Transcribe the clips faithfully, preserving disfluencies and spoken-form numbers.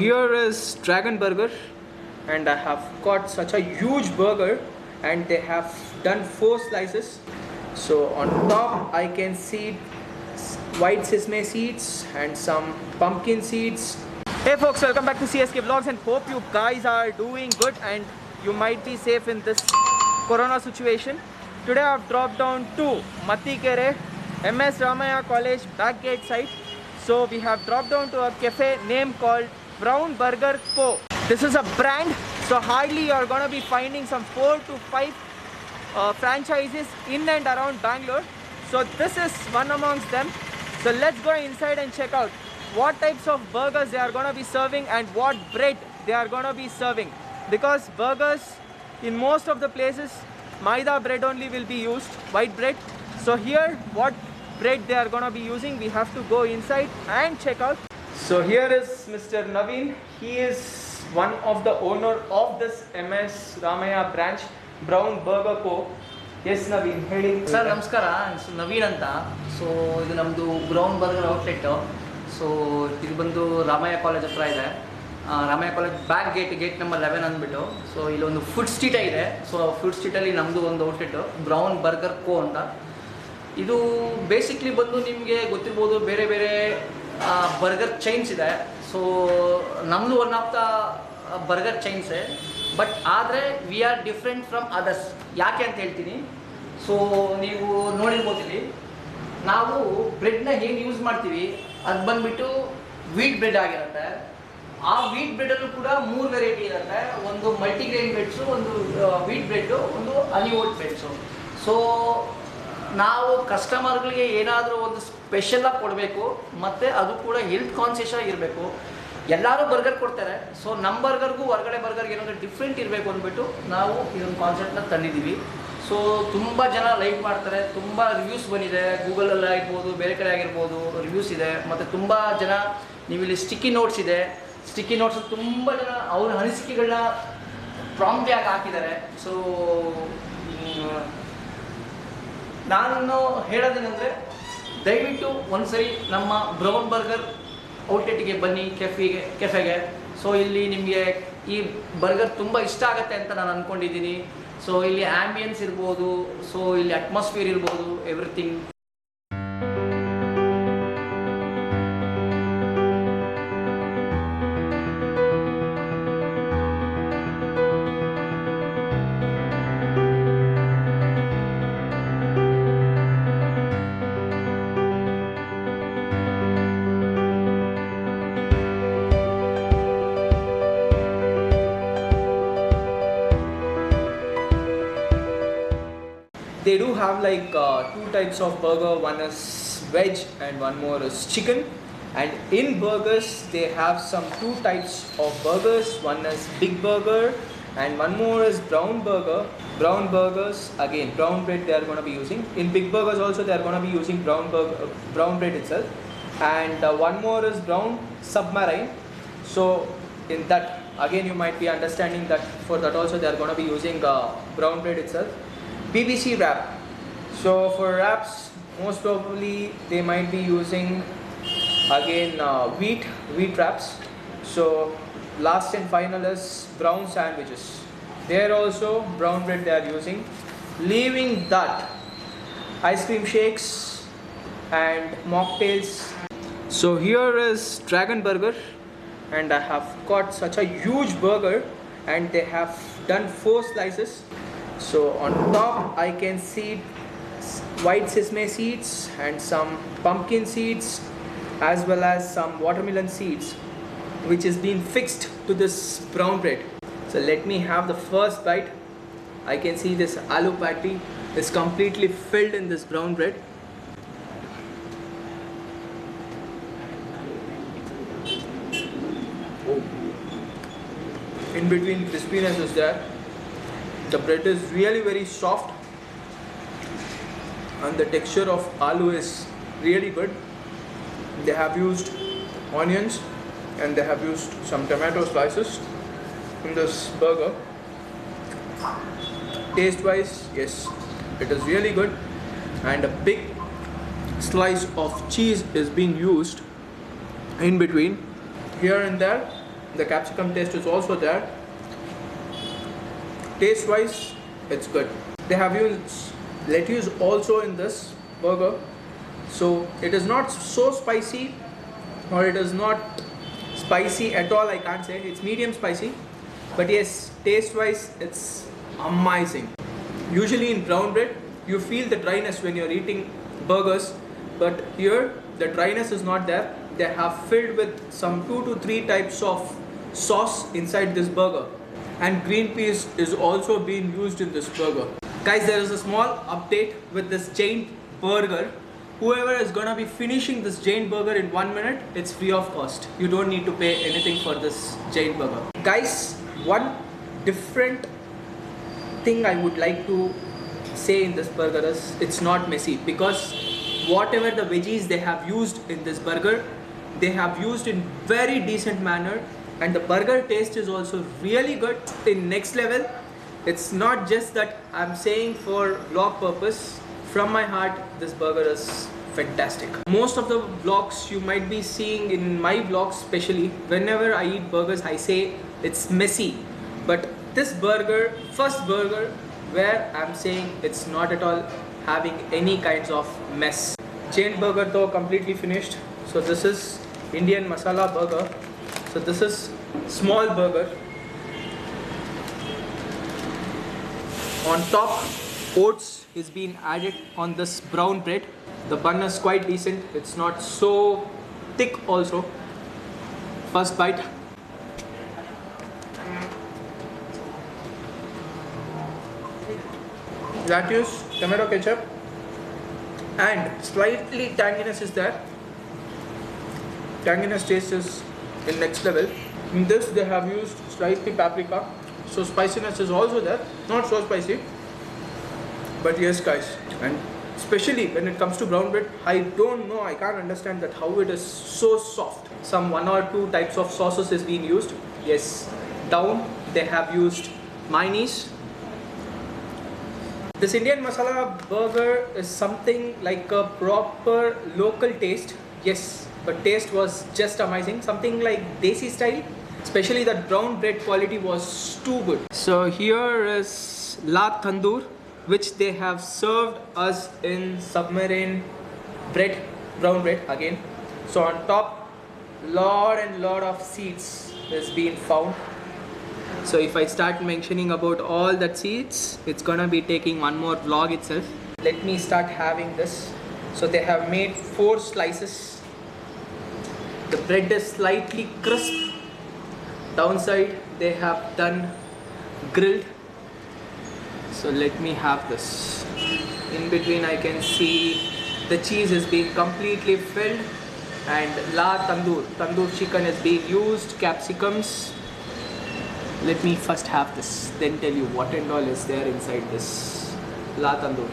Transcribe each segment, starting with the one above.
here is Dragon Burger, and I have got such a huge burger, and they have done four slices. So on top I can see white sesame seeds and some pumpkin seeds. Hey folks, welcome back to C S K Vlogs, and hope you guys are doing good and you might be safe in this corona situation. Today I have dropped down to Matikere, M S Ramaya College back gate site. So we have dropped down to a cafe name called Brown Burger Co. This is a brand, so hardly you are gonna be finding some four to five uh, franchises in and around Bangalore. So this is one amongst them. So let's go inside and check out what types of burgers they are gonna be serving and what bread they are gonna be serving. Because burgers in most of the places, maida bread only will be used, white bread. So here, what bread they are gonna be using, we have to go inside and check out. So here is Mister Naveen. He is one of the owner of this M S Ramaya branch, Brown Burger Co. Yes, Naveen, ಹೇಳಿ sir ನಮಸ್ಕಾರ. ನವೀನ್ ಅಂತ. So ಇದು ನಮ್ಮದು brown burger outlet. So ಇದು ಬಂದು Ramaiah college ಹತ್ರ ಇದೆ. Ramaiah college back gate gate number eleven ಅಂದ್ಬಿಟ್ಟು. ಸೊ ಇಲ್ಲೊಂದು ಫುಡ್ ಸ್ಟ್ರೀಟ್ ಇದೆ. ಸೊ ಫುಡ್ ಸ್ಟ್ರೀಟಲ್ಲಿ ನಮ್ಮದು ಒಂದು ಔಟ್ಲೆಟ್ಟು ಬ್ರೌನ್ ಬರ್ಗರ್ ಕೋ ಅಂತ. ಇದು ಬೇಸಿಕ್ಲಿ ಬಂದು ನಿಮಗೆ ಗೊತ್ತಿರ್ಬೋದು, ಬೇರೆ ಬೇರೆ ಬರ್ಗರ್ ಚೈನ್ಸ್ ಇದೆ. ಸೊ ನಮ್ಮದು ಒನ್ ಆಫ್ ದ ಬರ್ಗರ್ ಚೈನ್ಸೇ, ಬಟ್ ಆದರೆ we are different from others. ಯಾಕೆ ಅಂತ ಹೇಳ್ತೀನಿ. ಸೊ ನೀವು ನೋಡಿರ್ಬೋದು, ಇಲ್ಲಿ ನಾವು ಬ್ರೆಡ್ನ ಹೇಗೆ ಯೂಸ್ ಮಾಡ್ತೀವಿ ಅದು ಬಂದುಬಿಟ್ಟು ವೀಟ್ ಬ್ರೆಡ್ ಆಗಿರುತ್ತೆ. ಆ ವೀಟ್ ಬ್ರೆಡಲ್ಲೂ ಕೂಡ ಮೂರು ವೆರೈಟಿ ಇರುತ್ತೆ. ಒಂದು ಮಲ್ಟಿಗ್ರೇನ್ ಬ್ರೆಡ್ಸು, ಒಂದು ವೀಟ್ ಬ್ರೆಡ್ಡು, ಒಂದು ಹನಿ ಓಟ್ ಬ್ರೆಡ್ಸು. ಸೊ ನಾವು ಕಸ್ಟಮರ್ಗಳಿಗೆ ಏನಾದರೂ ಒಂದು ಸ್ಪೆಷಲಾಗಿ ಕೊಡಬೇಕು, ಮತ್ತು ಅದು ಕೂಡ ಹೆಲ್ತ್ ಕಾನ್ಸಿಯಸ್ ಆಗಿರಬೇಕು. ಎಲ್ಲರೂ ಬರ್ಗರ್ ಕೊಡ್ತಾರೆ. ಸೊ ನಮ್ಮ ಬರ್ಗರ್ಗೂ ಹೊರಗಡೆ ಬರ್ಗರ್ಗೆ ಏನಾದರೂ ಡಿಫ್ರೆಂಟ್ ಇರಬೇಕು ಅಂದ್ಬಿಟ್ಟು ನಾವು ಇದೊಂದು ಕಾನ್ಸೆಪ್ಟನ್ನ ತಂದಿದ್ದೀವಿ. ಸೊ ತುಂಬ ಜನ ಲೈಕ್ ಮಾಡ್ತಾರೆ, ತುಂಬ ರಿವ್ಯೂಸ್ ಬಂದಿದೆ. ಗೂಗಲಲ್ಲಿ ಆಗಿರ್ಬೋದು, ಬೇರೆ ಕಡೆ ಆಗಿರ್ಬೋದು ರಿವ್ಯೂಸ್ ಇದೆ. ಮತ್ತು ತುಂಬ ಜನ, ನೀವಿಲ್ಲಿ ಸ್ಟಿಕ್ಕಿ ನೋಟ್ಸ್ ಇದೆ, ಸ್ಟಿಕ್ಕಿ ನೋಟ್ಸ್ ತುಂಬ ಜನ ಅವ್ರ ಅನಿಸಿಕೆಗಳನ್ನ ಪ್ರಾಂಪ್ಟಾಗಿ ಹಾಕಿದ್ದಾರೆ. ಸೊ ನಾನು ಹೇಳೋದೇನೆಂದರೆ, ದಯವಿಟ್ಟು ಒಂದ್ಸರಿ ನಮ್ಮ ಬ್ರೌನ್ ಬರ್ಗರ್ ಔಟ್ಲೆಟ್ಗೆ ಬನ್ನಿ, ಕೆಫಿಗೆ ಕೆಫೆಗೆ. ಸೊ ಇಲ್ಲಿ ನಿಮಗೆ ಈ ಬರ್ಗರ್ ತುಂಬ ಇಷ್ಟ ಆಗುತ್ತೆ ಅಂತ ನಾನು ಅಂದ್ಕೊಂಡಿದ್ದೀನಿ. ಸೊ ಇಲ್ಲಿ ಆ್ಯಂಬಿಯನ್ಸ್ ಇರ್ಬೋದು, ಸೊ ಇಲ್ಲಿ ಅಟ್ಮಾಸ್ಫಿಯರ್ ಇರ್ಬೋದು, everything. They do have like uh, two types of burger. One is veg and one more is chicken. And in burgers they have some two types of burgers. One is big burger and one more is brown burger. Brown burgers, again brown bread they are going to be using. In big burgers also they are going to be using brown burger, uh, brown bread itself. And uh, one more is brown submarine. So in that, again you might be understanding that for that also they are going to be using uh, brown bread itself. P V C wrap. So for wraps, most probably they might be using again uh, wheat wheat wraps. So last and final is brown sandwiches. There also brown bread they are using. Leaving that, ice cream shakes and mocktails. So here is Dragon Burger, and I have got such a huge burger, and they have done four slices. So on top I can see white sesame seeds and some pumpkin seeds, as well as some watermelon seeds, which is being fixed to this brown bread. So let me have the first bite. I can see this aloo patty is completely filled in this brown bread. Oh. In between crispiness is there. The bread is really very soft, and the texture of aloo is really good. They have used onions and they have used some tomato slices in this burger. Taste wise, yes, it is really good, and a big slice of cheese is being used in between. Here and there The capsicum taste is also there. Taste wise, it's good. They have used lettuce also in this burger, so it is not so spicy, or it is not spicy at all, I can't say. It's medium spicy, but yes, taste wise it's amazing. Usually in brown bread you feel the dryness when you're eating burgers, but here the dryness is not there. They have filled with some two to three types of sauce inside this burger, and green peas is also being used in this burger. Guys, there is a small update with this giant burger. Whoever is gonna be finishing this giant burger in one minute, it's free of cost. You don't need to pay anything for this giant burger. Guys, one different thing I would like to say in this burger is it's not messy, because whatever the veggies they have used in this burger, they have used in very decent manner, and the burger taste is also really good in next level. It's not just that I'm saying for vlog purpose. From my heart, this burger is fantastic. Most of the vlogs you might be seeing in my vlogs, especially whenever I eat burgers, I say it's messy, but this burger, first burger where I'm saying it's not at all having any kinds of mess. Giant burger though completely finished. So this is Indian masala burger. So this is small burger. On top, oats is being added on this brown bread. The bun is quite decent. It's not so thick also. First bite. Lettuce, tomato ketchup, and slightly tanginess is there. Tanginess taste is in next level. In this they have used slightly paprika, so spiciness is also there. Not so spicy, but yes guys, and especially when it comes to brown bread, I don't know, I can't understand that how it is so soft. Some one or two types of sauces is being used. Yes, down they have used mayonnaise. This Indian masala burger is something like a proper local taste. Yes, but taste was just amazing. Something like desi style. Especially that brown bread quality was too good. So here is la tandoor, which they have served us in submarine bread, brown bread again. So on top, lot and lot of seeds is being found. So if I start mentioning about all that seeds, it's gonna be taking one more vlog itself. Let me start having this. So they have made four slices. The bread is slightly crisp. Downside they have done grilled. So let me have this. In between I can see the cheese is being completely filled, and la tandoor, tandoor chicken is being used, capsicums. Let me first have this, then tell you what and all is there inside this la tandoor.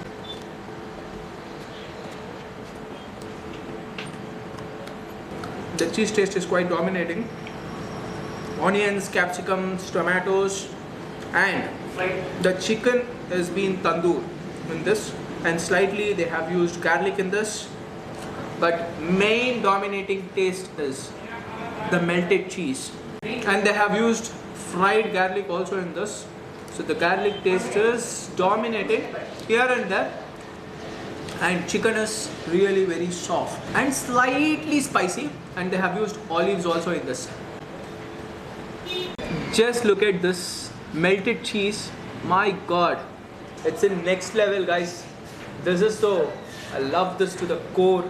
The cheese taste is quite dominating. Onions, capsicums, tomatoes, and the chicken is being tandoor in this, and slightly they have used garlic in this, but main dominating taste is the melted cheese, and they have used fried garlic also in this. So the garlic taste is dominating here and there, and chicken is really very soft and slightly spicy, and they have used olives also in this. Just look at this melted cheese. My god, it's in next level guys. This is so, I love this to the core.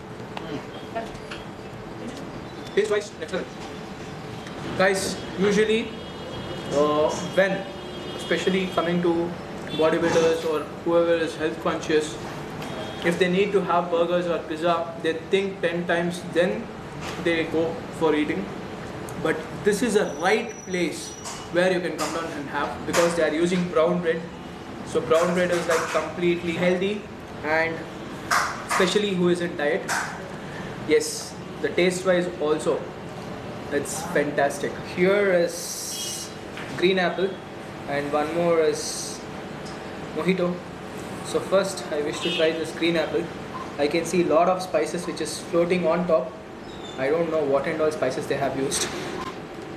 Taste wise, next level. Guys, usually uh, when, especially coming to bodybuilders or whoever is health conscious, if they need to have burgers or pizza, they think ten times, then they go for eating. But this is a right place where you can come down and have, because they are using brown bread. So brown bread is like completely healthy, and especially who is in diet. Yes, the taste wise also, it's fantastic. Here is green apple, and one more is mojito. So first I wish to try this green apple. I can see a lot of spices which is floating on top. I don't know what and all spices they have used.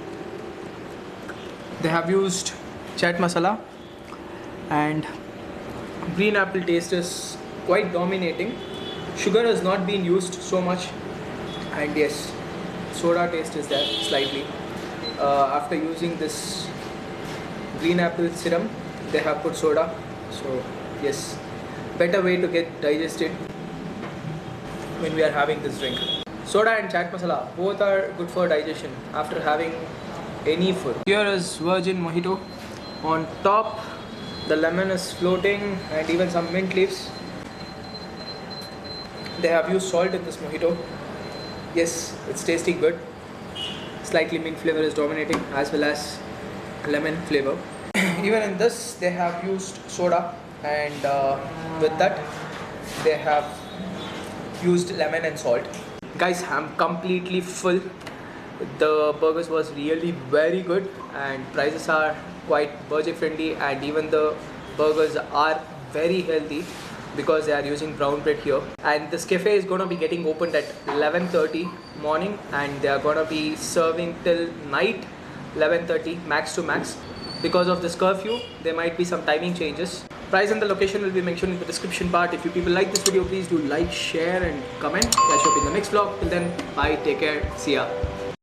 They have used chaat masala, and green apple taste is quite dominating. Sugar has not been used so much, and yes, soda taste is there slightly. Uh, after using this green apple serum, they have put soda, so yes, better way to get digested when we are having this drink. Soda and chaat masala both are good for digestion after having any food. Here is virgin mojito. On top, the lemon is floating and even some mint leaves. They have used salt in this mojito. Yes, it's tasting good. Slightly mint flavor is dominating as well as lemon flavor. Even in this, they have used soda, and uh, with that, they have used lemon and salt. Guys, I'm completely full. The burgers was really very good, and prices are quite budget friendly, and even the burgers are very healthy because they are using brown bread here. And this cafe is going to be getting opened at eleven thirty morning, and they are going to be serving till night eleven thirty max to max. Because of this curfew, there might be some timing changes. Price and the location will be mentioned in the description part. If you people like this video, please do like, share and comment. Catch you up in the next vlog. Till then, bye, take care, see ya.